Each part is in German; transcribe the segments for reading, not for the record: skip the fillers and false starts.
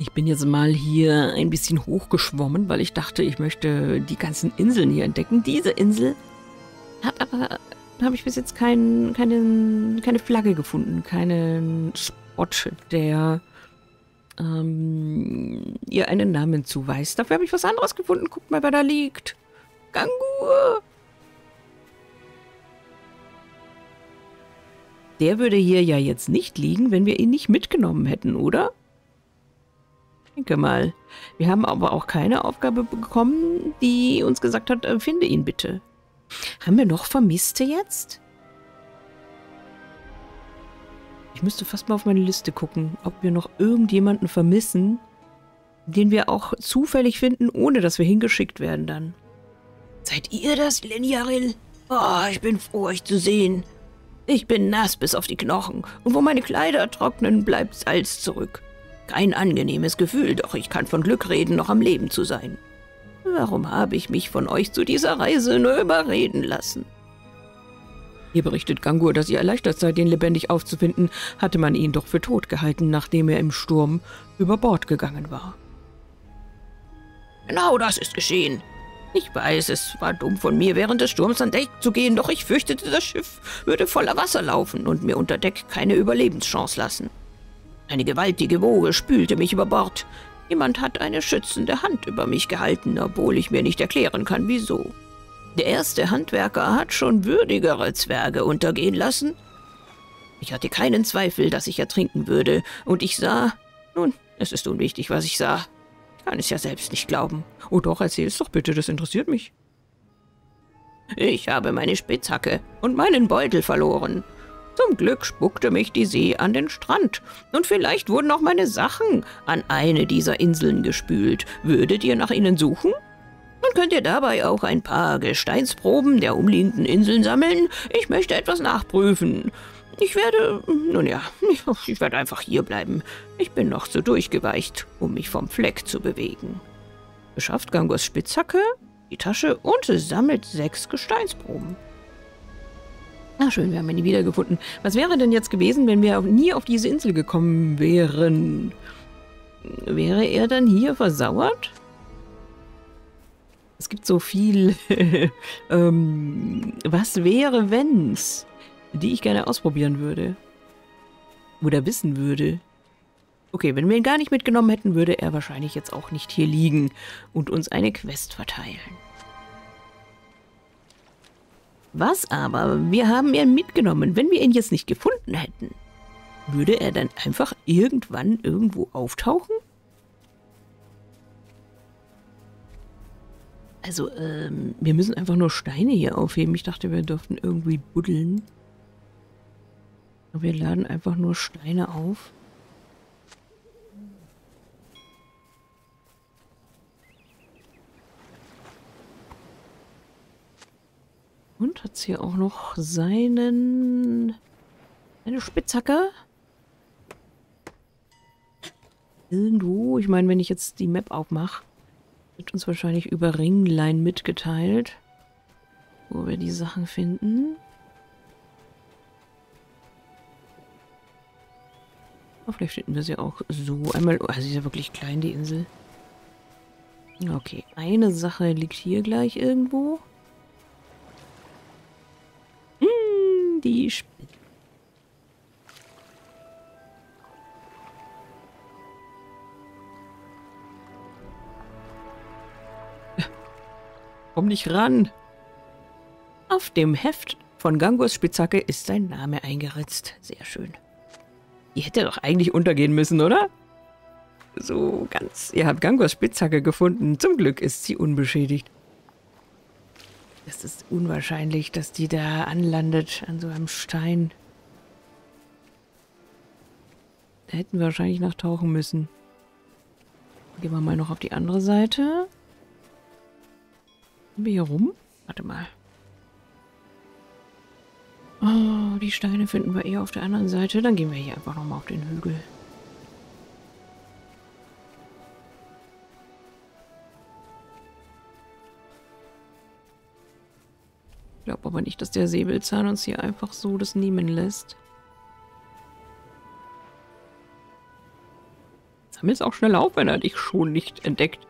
Ich bin jetzt mal hier ein bisschen hochgeschwommen, weil ich dachte, ich möchte die ganzen Inseln hier entdecken. Diese Insel hat aber, da habe ich bis jetzt keine Flagge gefunden, keinen Spot, der ihr einen Namen zuweist. Dafür habe ich was anderes gefunden. Guckt mal, wer da liegt. Gangur! Der würde hier ja jetzt nicht liegen, wenn wir ihn nicht mitgenommen hätten, oder? Ich denke mal. Wir haben aber auch keine Aufgabe bekommen, die uns gesagt hat, finde ihn bitte. Haben wir noch Vermisste jetzt? Ich müsste fast mal auf meine Liste gucken, ob wir noch irgendjemanden vermissen, den wir auch zufällig finden, ohne dass wir hingeschickt werden dann. Seid ihr das, Leniaril? Oh, ich bin froh, euch zu sehen. Ich bin nass bis auf die Knochen, und wo meine Kleider trocknen, bleibt Salz zurück. Kein angenehmes Gefühl, doch ich kann von Glück reden, noch am Leben zu sein. Warum habe ich mich von euch zu dieser Reise nur überreden lassen? Hier berichtet Gangur, dass ihr erleichtert seid, ihn lebendig aufzufinden, hatte man ihn doch für tot gehalten, nachdem er im Sturm über Bord gegangen war. Genau das ist geschehen. Ich weiß, es war dumm von mir, während des Sturms an Deck zu gehen, doch ich fürchtete, das Schiff würde voller Wasser laufen und mir unter Deck keine Überlebenschance lassen. Eine gewaltige Woge spülte mich über Bord. Jemand hat eine schützende Hand über mich gehalten, obwohl ich mir nicht erklären kann, wieso. Der erste Handwerker hat schon würdigere Zwerge untergehen lassen. Ich hatte keinen Zweifel, dass ich ertrinken würde, und ich sah... Nun, es ist unwichtig, was ich sah. Ich kann es ja selbst nicht glauben. Oh doch, erzähl es doch bitte, das interessiert mich. Ich habe meine Spitzhacke und meinen Beutel verloren. Zum Glück spuckte mich die See an den Strand. Und vielleicht wurden auch meine Sachen an eine dieser Inseln gespült. Würdet ihr nach ihnen suchen? Und könnt ihr dabei auch ein paar Gesteinsproben der umliegenden Inseln sammeln? Ich möchte etwas nachprüfen. Ich werde einfach hier bleiben. Ich bin noch zu durchgeweicht, um mich vom Fleck zu bewegen. Beschafft Gangurs Spitzhacke, die Tasche und sammelt 6 Gesteinsproben. Ah, schön, wir haben ihn wiedergefunden. Was wäre denn jetzt gewesen, wenn wir nie auf diese Insel gekommen wären? Wäre er dann hier versauert? Es gibt so viel, was wäre, wenn's, die ich gerne ausprobieren würde. Oder wissen würde. Okay, wenn wir ihn gar nicht mitgenommen hätten, würde er wahrscheinlich jetzt auch nicht hier liegen und uns eine Quest verteilen. Was aber? Wir haben ihn mitgenommen. Wenn wir ihn jetzt nicht gefunden hätten, würde er dann einfach irgendwann irgendwo auftauchen? Also, wir müssen einfach nur Steine hier aufheben. Ich dachte, wir dürften irgendwie buddeln. Wir laden einfach nur Steine auf. Und hat hier auch noch eine Spitzhacke. Irgendwo, ich meine, wenn ich jetzt die Map aufmache, wird uns wahrscheinlich über Ringlein mitgeteilt, wo wir die Sachen finden. Aber vielleicht finden wir sie auch so. Einmal, also sie ist ja wirklich klein, die Insel. Okay, eine Sache liegt hier gleich irgendwo. Die Spitze. Komm nicht ran. Auf dem Heft von Gangurs Spitzhacke ist sein Name eingeritzt. Sehr schön. Die hätte doch eigentlich untergehen müssen, oder? So ganz. Ihr habt Gangurs Spitzhacke gefunden. Zum Glück ist sie unbeschädigt. Es ist unwahrscheinlich, dass die da anlandet an so einem Stein. Da hätten wir wahrscheinlich nachtauchen müssen. Gehen wir mal noch auf die andere Seite. Sind wir hier rum? Warte mal. Oh, die Steine finden wir eher auf der anderen Seite. Dann gehen wir hier einfach nochmal auf den Hügel. Ich glaube aber nicht, dass der Säbelzahn uns hier einfach so das nehmen lässt. sammelst auch schnell auf, wenn er dich schon nicht entdeckt.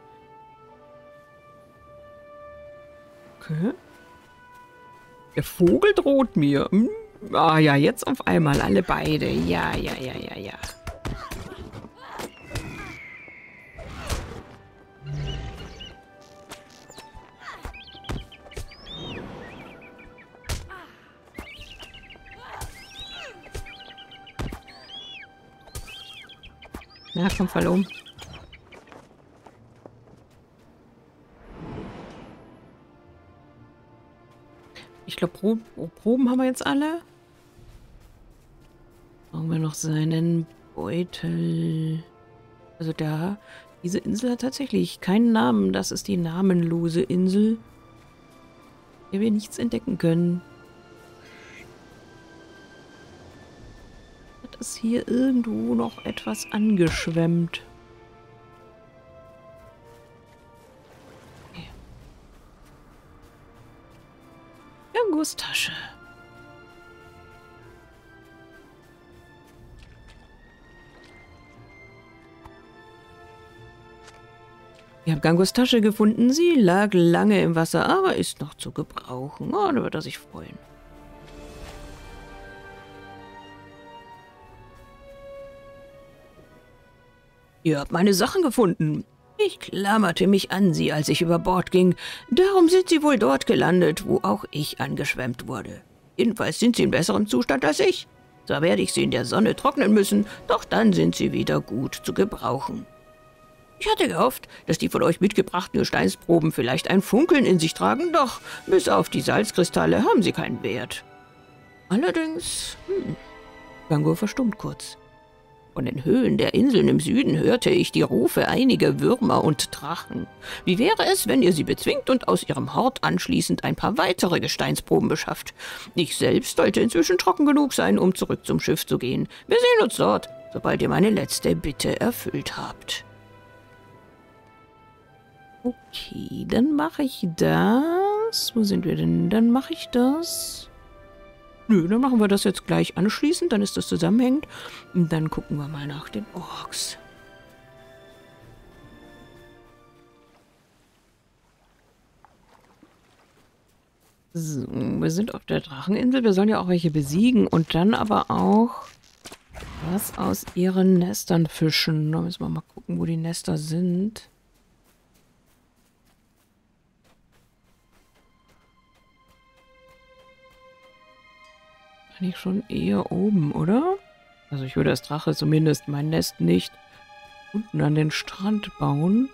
Okay. Der Vogel droht mir. Hm. Ah ja, jetzt auf einmal alle beide. Ja, ja, ja, ja, ja. Na, komm, fall um. Ich glaube, Proben haben wir jetzt alle. Brauchen wir noch seinen Beutel. Also da, diese Insel hat tatsächlich keinen Namen. Das ist die namenlose Insel, der wir nichts entdecken können. Hat es hier irgendwo noch etwas angeschwemmt? Okay. Jangos Tasche. Ich habe Gangos Tasche gefunden. Sie lag lange im Wasser, aber ist noch zu gebrauchen. Oh, da wird er sich freuen. Ihr habt meine Sachen gefunden. Ich klammerte mich an sie, als ich über Bord ging. Darum sind sie wohl dort gelandet, wo auch ich angeschwemmt wurde. Jedenfalls sind sie in besserem Zustand als ich. Zwar werde ich sie in der Sonne trocknen müssen, doch dann sind sie wieder gut zu gebrauchen. Ich hatte gehofft, dass die von euch mitgebrachten Gesteinsproben vielleicht ein Funkeln in sich tragen, doch bis auf die Salzkristalle haben sie keinen Wert. Allerdings, Gango verstummt kurz. Von den Höhen der Inseln im Süden hörte ich die Rufe einiger Würmer und Drachen. Wie wäre es, wenn ihr sie bezwingt und aus ihrem Hort anschließend ein paar weitere Gesteinsproben beschafft? Ich selbst sollte inzwischen trocken genug sein, um zurück zum Schiff zu gehen. Wir sehen uns dort, sobald ihr meine letzte Bitte erfüllt habt. Okay, dann mache ich das. Wo sind wir denn? Dann mache ich das. Nö, dann machen wir das jetzt gleich anschließend. Dann ist das zusammenhängend. Und dann gucken wir mal nach den Orks. So, wir sind auf der Dracheninsel. Wir sollen ja auch welche besiegen. Und dann aber auch was aus ihren Nestern fischen. Da müssen wir mal gucken, wo die Nester sind. Eigentlich schon eher oben, oder? Also ich würde als Drache zumindest mein Nest nicht unten an den Strand bauen,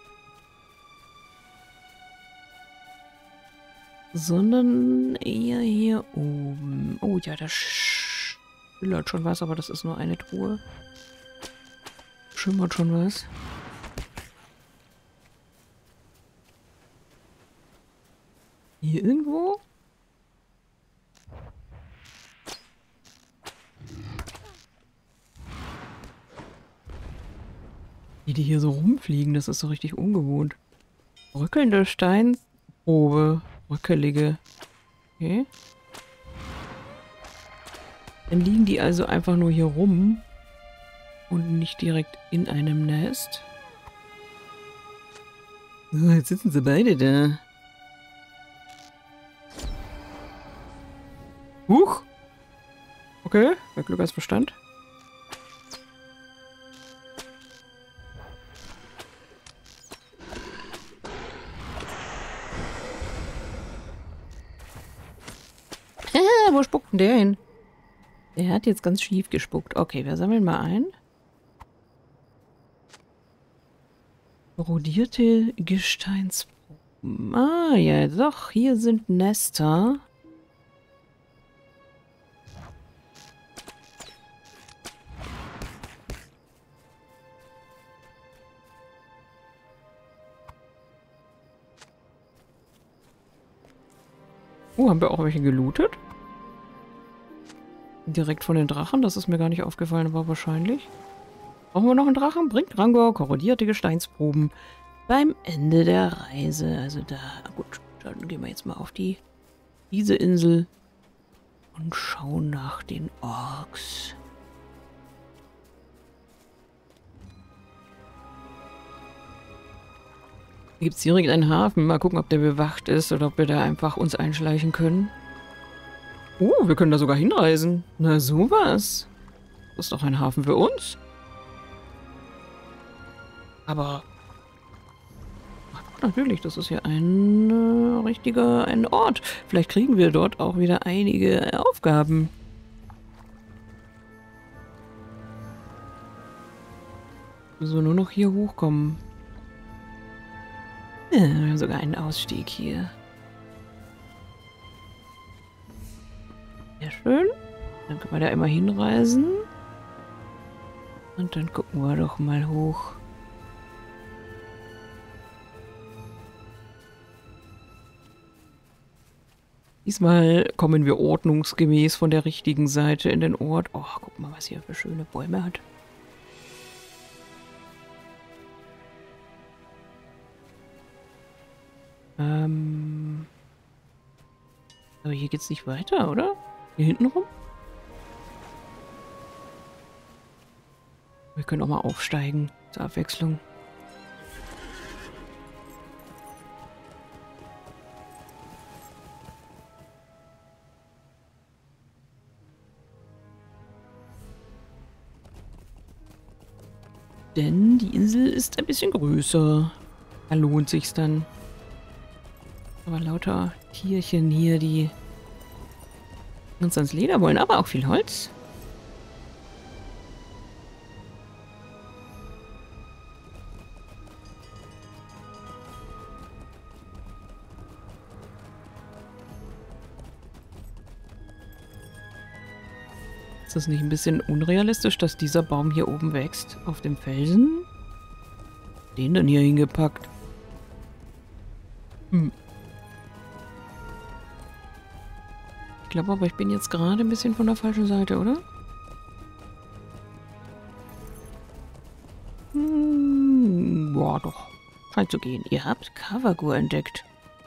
sondern eher hier oben. Oh ja, da schillert schon was, aber das ist nur eine Truhe. Schimmert schon was. Hier irgendwo? Wie die hier so rumfliegen, das ist so richtig ungewohnt. Bröckelnde Steinprobe. Bröckelige. Okay. Dann liegen die also einfach nur hier rum und nicht direkt in einem Nest. So, jetzt sitzen sie beide da. Huch! Okay, bei Glück als Verstand. Wo spuckt denn der hin? Der hat jetzt ganz schief gespuckt. Okay, wir sammeln mal ein. Rodierte Gesteinsproben. Ah, ja, doch. Hier sind Nester. Haben wir auch welche gelootet? Direkt von den Drachen, das ist mir gar nicht aufgefallen, aber wahrscheinlich. Brauchen wir noch einen Drachen? Bringt Rangor korrodierte Gesteinsproben beim Ende der Reise. Also da, gut, dann gehen wir jetzt mal auf diese Insel und schauen nach den Orks. Gibt es direkt einen Hafen? Mal gucken, ob der bewacht ist oder ob wir da einfach uns einschleichen können. Oh, wir können da sogar hinreisen. Na sowas. Das ist doch ein Hafen für uns. Aber... Ach, natürlich, das ist ja ein ein Ort. Vielleicht kriegen wir dort auch wieder einige Aufgaben. So, nur noch hier hochkommen. Ja, wir haben sogar einen Ausstieg hier. Sehr schön. Dann können wir da immer hinreisen. Und dann gucken wir doch mal hoch. Diesmal kommen wir ordnungsgemäß von der richtigen Seite in den Ort. Oh, guck mal, was hier für schöne Bäume hat. Aber hier geht's nicht weiter, oder? Hier hinten rum? Wir können auch mal aufsteigen, zur Abwechslung. Denn die Insel ist ein bisschen größer. Da lohnt sich's dann. Aber lauter Tierchen hier, die uns ans Leder wollen, aber auch viel Holz. Ist das nicht ein bisschen unrealistisch, dass dieser Baum hier oben wächst? Auf dem Felsen? Den dann hier hingepackt. Ich glaube aber, ich bin jetzt gerade ein bisschen von der falschen Seite, oder? Boah, doch. Scheint zu gehen. Ihr habt Kavagur entdeckt.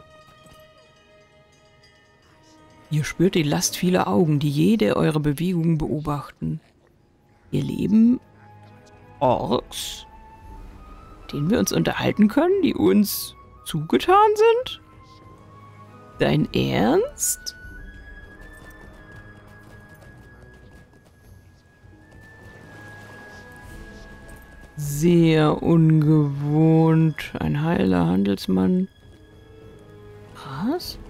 Ihr spürt die Last vieler Augen, die jede eurer Bewegungen beobachten. Hier leben Orks, mit denen wir uns unterhalten können, die uns zugetan sind? Dein Ernst? Sehr ungewohnt. Ein heiler Handelsmann. Was?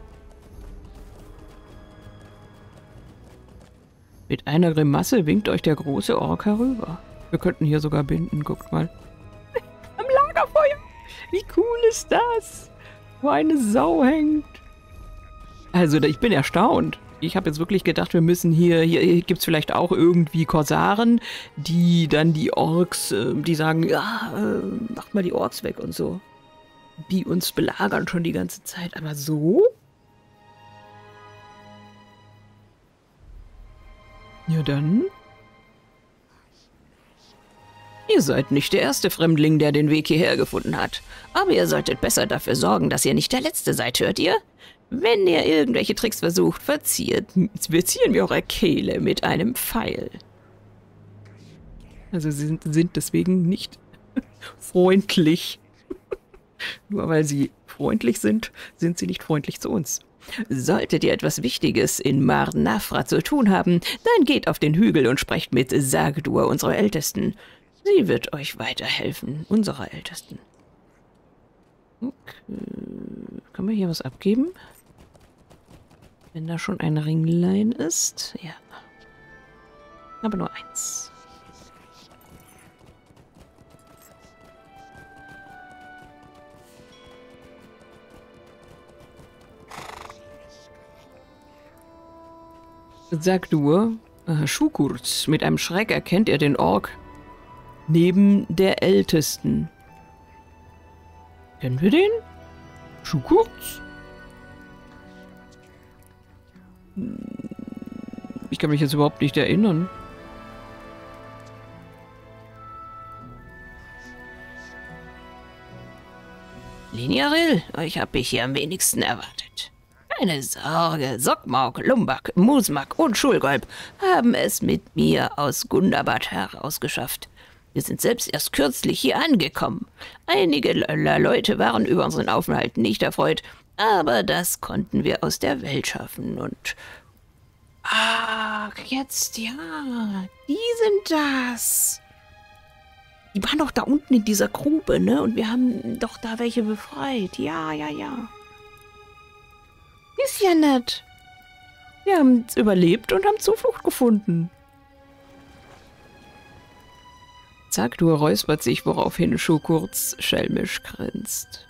Mit einer Grimasse winkt euch der große Ork herüber. Wir könnten hier sogar binden, guckt mal. Am Lagerfeuer! Wie cool ist das? Wo eine Sau hängt. Also, ich bin erstaunt. Ich habe jetzt wirklich gedacht, wir müssen hier gibt es vielleicht auch irgendwie Korsaren, die dann die Orks, die sagen, ja, macht mal die Orks weg und so. Die uns belagern schon die ganze Zeit. Aber so? Ja dann. Ihr seid nicht der erste Fremdling, der den Weg hierher gefunden hat. Aber ihr solltet besser dafür sorgen, dass ihr nicht der Letzte seid, hört ihr? Wenn ihr irgendwelche Tricks versucht, verzieren wir eure Kehle mit einem Pfeil. Also sie sind deswegen nicht freundlich. Nur weil sie freundlich sind, sind sie nicht freundlich zu uns. Solltet ihr etwas Wichtiges in Mar Nafra zu tun haben, dann geht auf den Hügel und sprecht mit Sagdur, unserer Ältesten. Sie wird euch weiterhelfen, unserer Ältesten. Okay. Können wir hier was abgeben? Wenn da schon ein Ringlein ist? Ja. Aber nur eins. Sagdur, Schukurz, mit einem Schreck erkennt er den Ork neben der Ältesten. Kennen wir den? Schukurz? Ich kann mich jetzt überhaupt nicht erinnern. Liniaril, euch hab ich hier am wenigsten erwartet. Keine Sorge, Sokmauk, Lumbak, Musmak und Schulgolb haben es mit mir aus Gundabad herausgeschafft. Wir sind selbst erst kürzlich hier angekommen. Einige Leute waren über unseren Aufenthalt nicht erfreut, aber das konnten wir aus der Welt schaffen und... Ach, jetzt, ja, die sind das. Die waren doch da unten in dieser Grube, ne? Und wir haben doch da welche befreit. Ja, ja, ja. Ist ja nett. Wir haben es überlebt und haben Zuflucht gefunden. Zagdur räuspert sich, woraufhin Schukurz schelmisch grinst.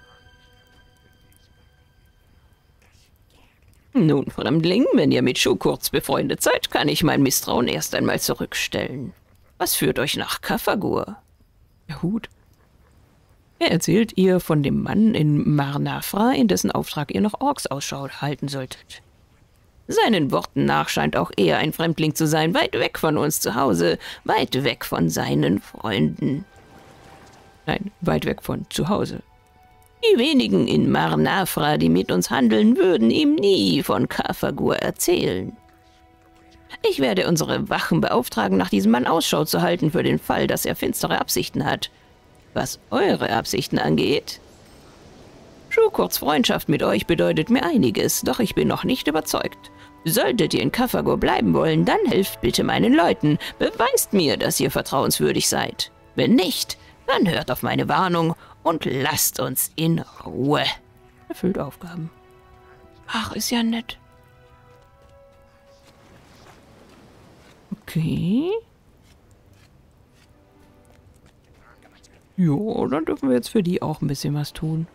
Nun, Fremdling, wenn ihr mit Schukurz befreundet seid, kann ich mein Misstrauen erst einmal zurückstellen. Was führt euch nach Kafagur? Der Hut. Er erzählt ihr von dem Mann in Mar-Nafra, in dessen Auftrag ihr nach Orks Ausschau halten solltet. Seinen Worten nach scheint auch er ein Fremdling zu sein, weit weg von uns zu Hause, weit weg von seinen Freunden. Nein, weit weg von zu Hause. Die wenigen in Mar-Nafra, die mit uns handeln, würden ihm nie von Kafagur erzählen. Ich werde unsere Wachen beauftragen, nach diesem Mann Ausschau zu halten, für den Fall, dass er finstere Absichten hat. Was eure Absichten angeht... Schukurz Freundschaft mit euch bedeutet mir einiges, doch ich bin noch nicht überzeugt. Solltet ihr in Kafagur bleiben wollen, dann helft bitte meinen Leuten, beweist mir, dass ihr vertrauenswürdig seid. Wenn nicht, dann hört auf meine Warnung und lasst uns in Ruhe. Erfüllt Aufgaben. Ach, ist ja nett. Okay. Jo, dann dürfen wir jetzt für die auch ein bisschen was tun.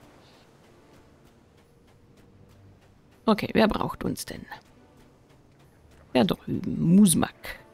Okay, wer braucht uns denn? Da drüben, Musmak.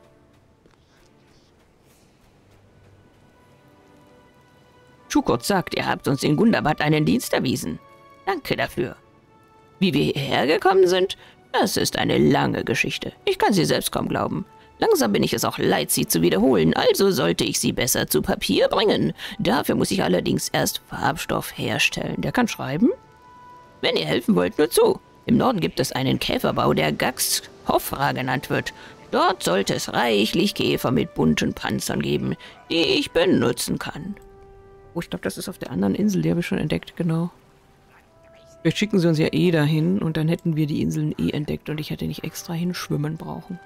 Schukurz sagt, ihr habt uns in Gundabad einen Dienst erwiesen. Danke dafür. Wie wir hierher gekommen sind, das ist eine lange Geschichte. Ich kann sie selbst kaum glauben. Langsam bin ich es auch leid, sie zu wiederholen, also sollte ich sie besser zu Papier bringen. Dafür muss ich allerdings erst Farbstoff herstellen. Der kann schreiben? Wenn ihr helfen wollt, nur zu. Im Norden gibt es einen Käferbau, der Gax Hofra genannt wird. Dort sollte es reichlich Käfer mit bunten Panzern geben, die ich benutzen kann. Oh, ich glaube, das ist auf der anderen Insel, die habe ich schon entdeckt, genau. Vielleicht schicken sie uns ja eh dahin und dann hätten wir die Inseln eh entdeckt und ich hätte nicht extra hinschwimmen brauchen.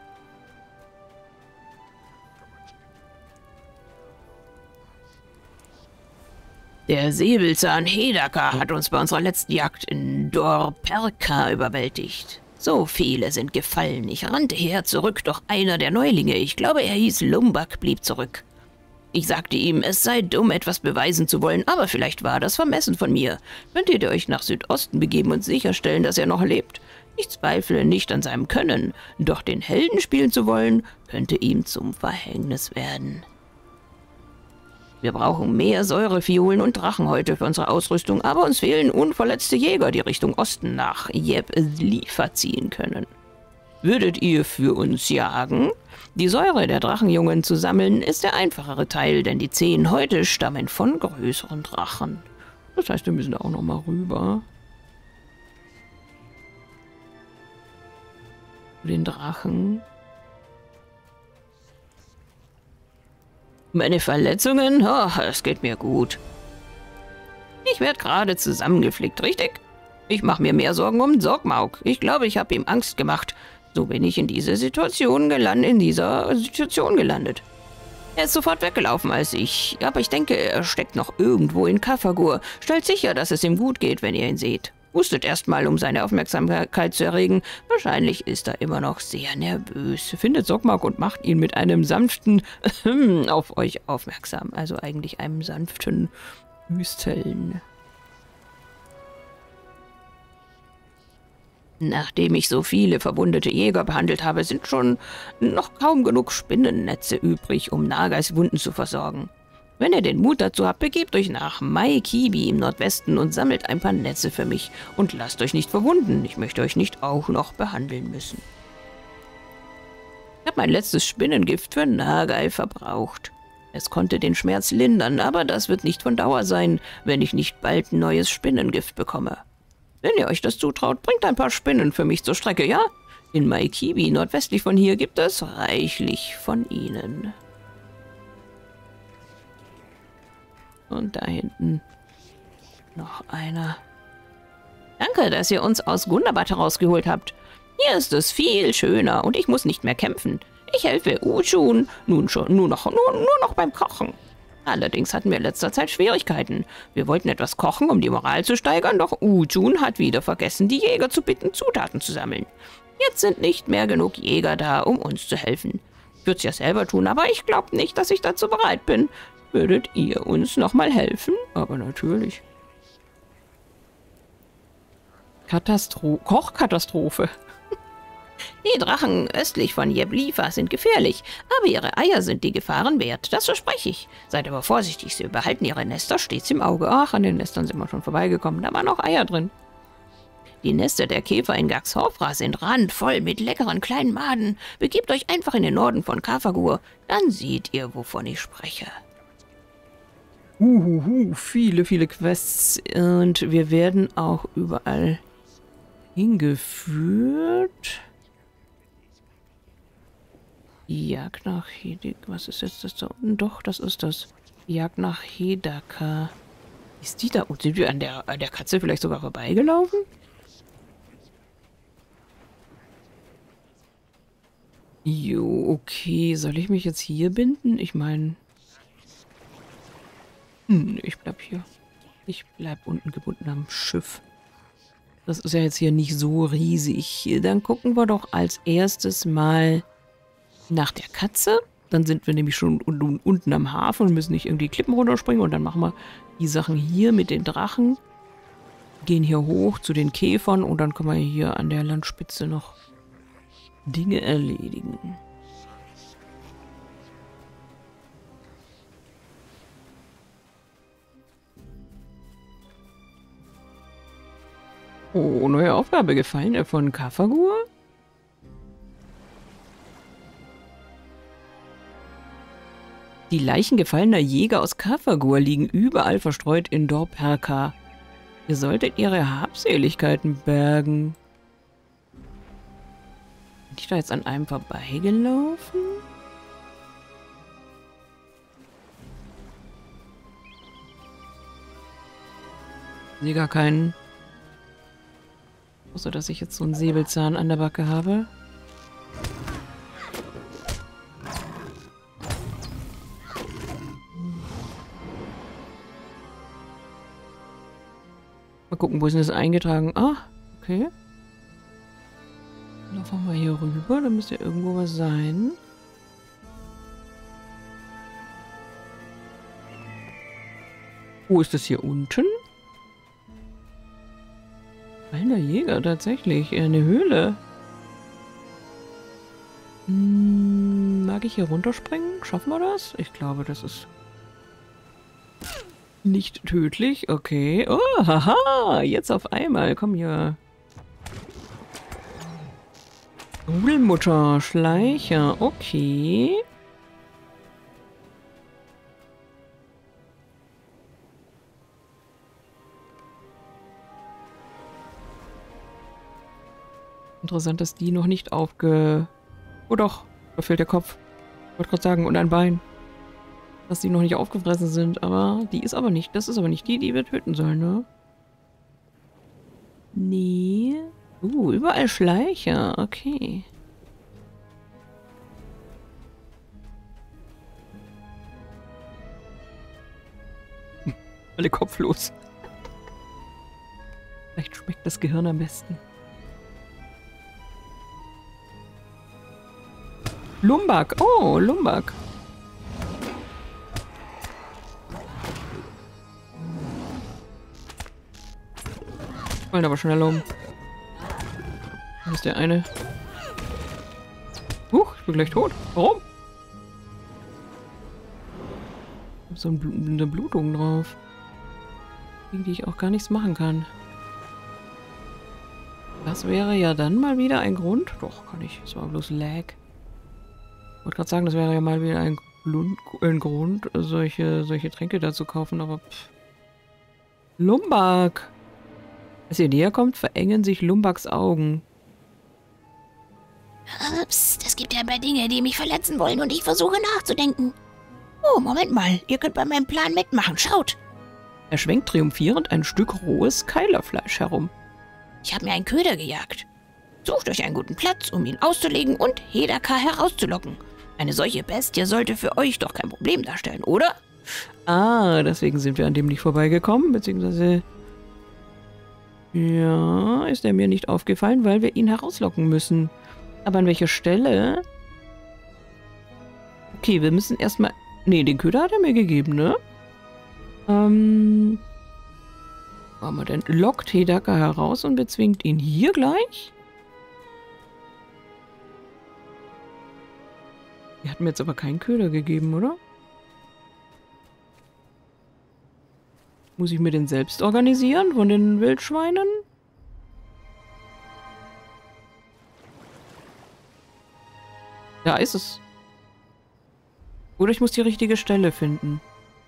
Der Säbelzahn Hedaka hat uns bei unserer letzten Jagd in Dorperka überwältigt. So viele sind gefallen. Ich rannte her zurück, doch einer der Neulinge, ich glaube er hieß Lumbak, blieb zurück. Ich sagte ihm, es sei dumm, etwas beweisen zu wollen, aber vielleicht war das vermessen von mir. Könntet ihr euch nach Südosten begeben und sicherstellen, dass er noch lebt? Ich zweifle nicht an seinem Können, doch den Helden spielen zu wollen, könnte ihm zum Verhängnis werden. Wir brauchen mehr Säurefiolen und Drachenhäute für unsere Ausrüstung, aber uns fehlen unverletzte Jäger, die Richtung Osten nach Jeb-Lifa ziehen können. Würdet ihr für uns jagen? Die Säure der Drachenjungen zu sammeln ist der einfachere Teil, denn die 10 Häute stammen von größeren Drachen. Das heißt, wir müssen da auch noch mal rüber. Den Drachen. Meine Verletzungen? Oh, es geht mir gut. Ich werde gerade zusammengeflickt, richtig? Ich mache mir mehr Sorgen um Sorgmauk. Ich glaube, ich habe ihm Angst gemacht. So bin ich in dieser Situation gelandet. Er ist sofort weggelaufen als ich. Aber ich denke, er steckt noch irgendwo in Kafagur. Stellt sicher, dass es ihm gut geht, wenn ihr ihn seht. Hustet erstmal, um seine Aufmerksamkeit zu erregen. Wahrscheinlich ist er immer noch sehr nervös. Findet Sorgmauk und macht ihn mit einem sanften auf euch aufmerksam. Also eigentlich einem sanften Hüsteln. Nachdem ich so viele verwundete Jäger behandelt habe, sind schon noch kaum genug Spinnennetze übrig, um Nagais Wunden zu versorgen. Wenn ihr den Mut dazu habt, begebt euch nach Mai-Kibi im Nordwesten und sammelt ein paar Netze für mich. Und lasst euch nicht verwunden, ich möchte euch nicht auch noch behandeln müssen. Ich habe mein letztes Spinnengift für Nagai verbraucht. Es konnte den Schmerz lindern, aber das wird nicht von Dauer sein, wenn ich nicht bald neues Spinnengift bekomme. Wenn ihr euch das zutraut, bringt ein paar Spinnen für mich zur Strecke, ja? In Mai-Kibi, nordwestlich von hier, gibt es reichlich von ihnen. Und da hinten noch einer. Danke, dass ihr uns aus Gundabad herausgeholt habt. Hier ist es viel schöner und ich muss nicht mehr kämpfen. Ich helfe Uchun nur noch beim Kochen. Allerdings hatten wir in letzter Zeit Schwierigkeiten. Wir wollten etwas kochen, um die Moral zu steigern, doch Uchun hat wieder vergessen, die Jäger zu bitten, Zutaten zu sammeln. Jetzt sind nicht mehr genug Jäger da, um uns zu helfen. Ich würde es ja selber tun, aber ich glaube nicht, dass ich dazu bereit bin. Würdet ihr uns nochmal helfen? Aber natürlich. Kochkatastrophe. Die Drachen östlich von Jeblifa sind gefährlich, aber ihre Eier sind die Gefahren wert, das verspreche ich. Seid aber vorsichtig, sie behalten ihre Nester stets im Auge. Ach, an den Nestern sind wir schon vorbeigekommen, da waren auch Eier drin. Die Nester der Käfer in Gaxhofra sind randvoll mit leckeren kleinen Maden. Begebt euch einfach in den Norden von Kafagur, dann seht ihr, wovon ich spreche. Viele, viele Quests und wir werden auch überall hingeführt. Jagd nach Hedik. Was ist jetzt das da unten? Doch, das ist das. Jagd nach Hedaka. Ist die da? Und sind wir an der Katze vielleicht sogar vorbeigelaufen? Jo, okay. Soll ich mich jetzt hier binden? Ich meine... ich bleib hier. Ich bleib unten gebunden am Schiff. Das ist ja jetzt hier nicht so riesig. Dann gucken wir doch als erstes mal nach der Katze. Dann sind wir nämlich schon unten am Hafen und müssen nicht irgendwie Klippen runterspringen. Und dann machen wir die Sachen hier mit den Drachen. Gehen hier hoch zu den Käfern und dann können wir hier an der Landspitze noch Dinge erledigen. Oh, neue Aufgabe gefallen von Kafagur? Die Leichen gefallener Jäger aus Kafagur liegen überall verstreut in Dorperka. Ihr solltet ihre Habseligkeiten bergen. Bin ich da jetzt an einem vorbeigelaufen? Ich sehe gar keinen. Außer, dass ich jetzt so einen Säbelzahn an der Backe habe. Mal gucken, wo ist denn das eingetragen? Ah, okay. Laufen wir hier rüber, da müsste ja irgendwo was sein. Wo ist das hier unten? Fallender Jäger, tatsächlich. Eine Höhle. Mag ich hier runterspringen? Schaffen wir das? Ich glaube, das ist nicht tödlich. Okay. Oh, haha. Jetzt auf einmal. Komm hier. Rudelmutter, Schleicher. Okay. Interessant, dass die noch nicht aufge... Oh doch, da fehlt der Kopf. Ich wollte gerade sagen, und ein Bein. Dass die noch nicht aufgefressen sind, aber die ist aber nicht. Das ist aber nicht die, die wir töten sollen, ne? Nee. Überall Schleicher. Okay. Alle kopflos. Vielleicht schmeckt das Gehirn am besten. Lumbak. Oh, Lumbak. Fallen aber schnell um. Wo ist der eine? Huch, ich bin gleich tot. Warum? Ich hab so eine Blutung drauf. Gegen die ich auch gar nichts machen kann. Das wäre ja dann mal wieder ein Grund. Doch, kann ich. Das war bloß Lag. Ich wollte gerade sagen, das wäre ja mal wieder ein Grund, solche Tränke da zu kaufen, aber pff. Lumbak! Als ihr näher kommt, verengen sich Lumbaks Augen. Ups, das gibt ja ein paar Dinge, die mich verletzen wollen und ich versuche nachzudenken. Oh, Moment mal. Ihr könnt bei meinem Plan mitmachen. Schaut. Er schwenkt triumphierend ein Stück rohes Keilerfleisch herum. Ich habe mir einen Köder gejagt. Sucht euch einen guten Platz, um ihn auszulegen und Hedaka herauszulocken. Eine solche Bestie sollte für euch doch kein Problem darstellen, oder? Ah, deswegen sind wir an dem nicht vorbeigekommen, beziehungsweise... Ja, ist er mir nicht aufgefallen, weil wir ihn herauslocken müssen. Aber an welcher Stelle? Okay, wir müssen erstmal... Nee, den Köder hat er mir gegeben, ne? Wo haben wir denn? Lockt Hedaka heraus und bezwingt ihn hier gleich? Er hat mir jetzt aber keinen Köder gegeben, oder? Muss ich mir den selbst organisieren von den Wildschweinen? Da ist es. Oder ich muss die richtige Stelle finden.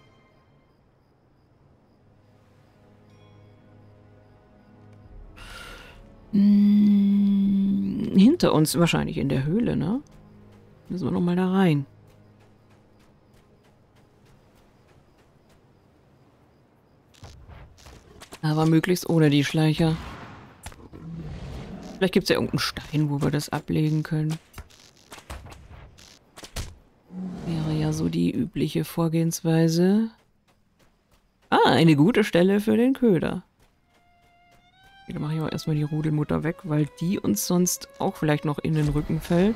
Hinter uns wahrscheinlich in der Höhle, ne? Müssen wir nochmal da rein. Aber möglichst ohne die Schleicher. Vielleicht gibt es ja irgendeinen Stein, wo wir das ablegen können. Wäre ja so die übliche Vorgehensweise. Ah, eine gute Stelle für den Köder. Okay, dann mache ich auch erstmal die Rudelmutter weg, weil die uns sonst auch vielleicht noch in den Rücken fällt.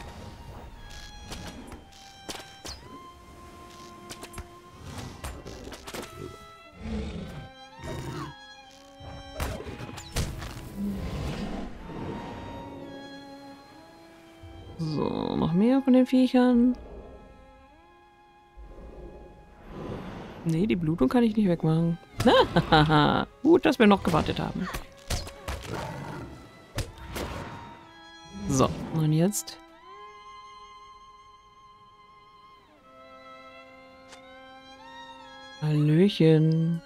So, noch mehr von den Viechern. Nee, die Blutung kann ich nicht wegmachen. Gut, dass wir noch gewartet haben. So, und jetzt? Hallöchen.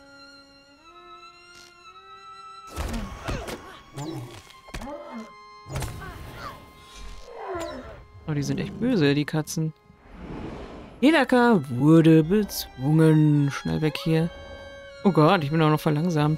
Oh, die sind echt böse, die Katzen. Hedaka wurde bezwungen. Schnell weg hier. Oh Gott, ich bin auch noch verlangsamt.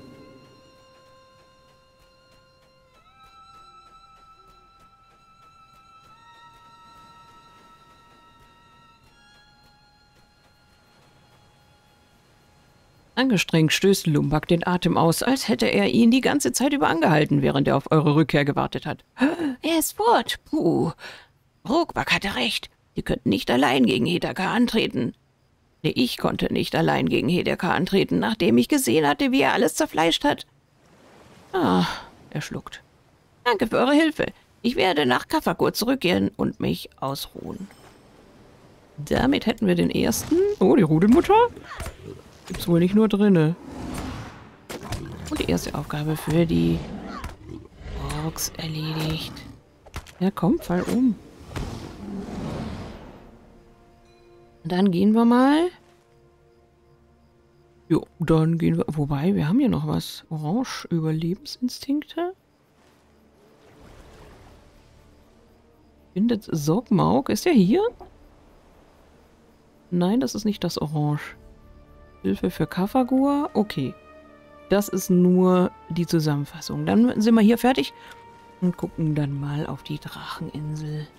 Angestrengt stößt Lumbak den Atem aus, als hätte er ihn die ganze Zeit über angehalten, während er auf eure Rückkehr gewartet hat. Er ist fort. Puh. Rugbak hatte recht. Sie könnten nicht allein gegen Hedaka antreten. Nee, ich konnte nicht allein gegen Hedaka antreten, nachdem ich gesehen hatte, wie er alles zerfleischt hat. Ah, er schluckt. Danke für eure Hilfe. Ich werde nach Kafakur zurückkehren und mich ausruhen. Damit hätten wir den ersten... Oh, die Rudelmutter? Gibt's wohl nicht nur drinne. Und die erste Aufgabe für die Orks erledigt. Ja, komm, fall um. Dann gehen wir mal. Jo, dann gehen wir... Wobei, wir haben hier noch was. Orange, Überlebensinstinkte. Findet Sorgmauk. Ist der hier? Nein, das ist nicht das Orange. Hilfe für Kafagur. Okay. Das ist nur die Zusammenfassung. Dann sind wir hier fertig und gucken dann mal auf die Dracheninsel.